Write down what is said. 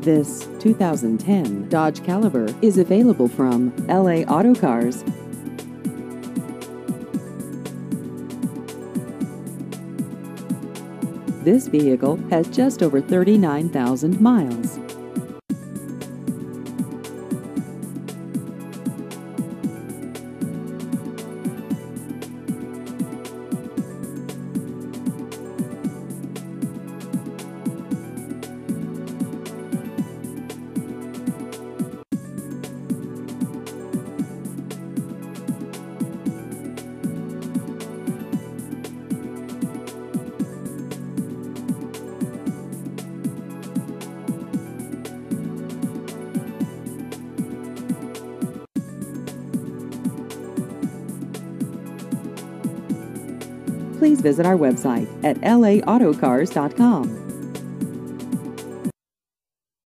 This 2010 Dodge Caliber is available from LA Auto Cars. This vehicle has just over 39,000 miles. Please visit our website at laAutocars.com.